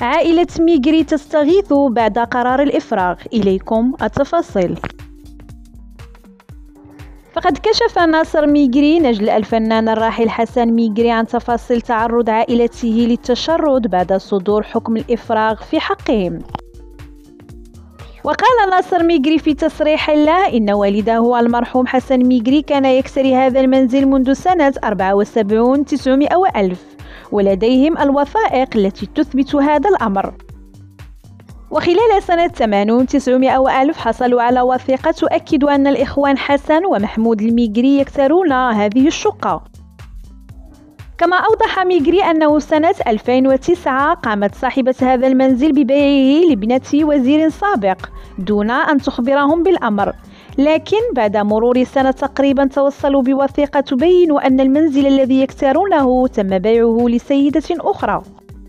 عائلة ميغري تستغيث بعد قرار الإفراغ. إليكم التفاصيل. فقد كشف ناصر ميغري نجل الفنان الراحل حسن ميغري عن تفاصيل تعرض عائلته للتشرد بعد صدور حكم الإفراغ في حقهم. وقال ناصر ميغري في تصريح له إن والده المرحوم حسن ميغري كان يكتري هذا المنزل منذ سنة 74 900 وألف، ولديهم الوثائق التي تثبت هذا الأمر. وخلال سنة 80 900 وألف حصلوا على وثيقة تؤكد أن الإخوان حسن ومحمود الميغري يكترون هذه الشقة. كما أوضح ميغري أنه سنة 2009 قامت صاحبة هذا المنزل ببيعه لابنة وزير سابق دون أن تخبرهم بالأمر، لكن بعد مرور سنة تقريبا توصلوا بوثيقة تبين أن المنزل الذي يكترونه تم بيعه لسيدة أخرى.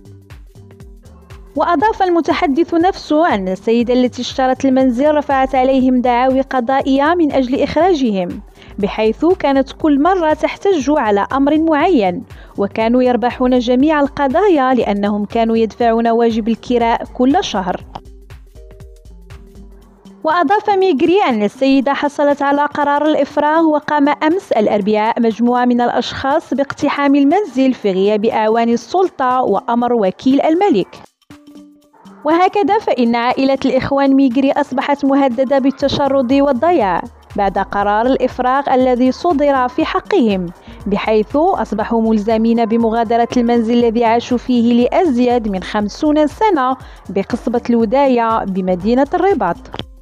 وأضاف المتحدث نفسه أن السيدة التي اشترت المنزل رفعت عليهم دعاوي قضائية من أجل إخراجهم، بحيث كانت كل مرة تحتج على أمر معين، وكانوا يربحون جميع القضايا لأنهم كانوا يدفعون واجب الكراء كل شهر. وأضاف ميغري أن السيدة حصلت على قرار الإفراغ، وقام أمس الأربعاء مجموعة من الأشخاص باقتحام المنزل في غياب أعوان السلطة وأمر وكيل الملك. وهكذا فإن عائلة الإخوان ميغري أصبحت مهددة بالتشرد والضياع بعد قرار الإفراغ الذي صدر في حقهم، بحيث أصبحوا ملزمين بمغادرة المنزل الذي عاشوا فيه لأزيد من 50 سنة بقصبة الوداية بمدينة الرباط.